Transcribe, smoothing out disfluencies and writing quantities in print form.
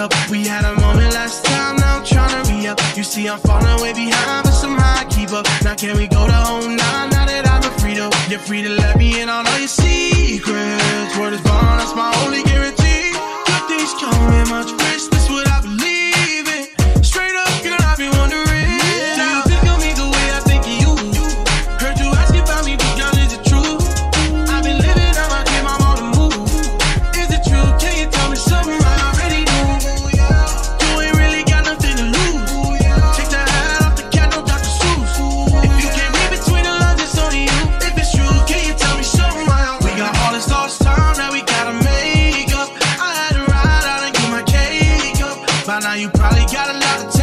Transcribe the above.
up. We had a moment last time, now I'm tryna re-up. You see I'm falling way behind, but somehow I keep up. Now can we go to home now that I've been free to? You're free to let me in on all your secrets. Word is bond, that's my only guarantee. Good things come with much risk, that's what I believe in. Straight up, girl, I've been wondering, do you think of me the way I think of you? Heard you ask about me, but girl, is it true? I've been living on my dream, I'm on the move. Is it true? Can you tell me something I already knew? You ain't really got nothing to lose. Take the hat off the cat, no Dr. Seuss. If you can't read between the lines, it's on you. If it's true, can you tell me something I don't? We got all this lost time that we gotta make up. I had to ride out and get my cake up. By now you probably got a lot to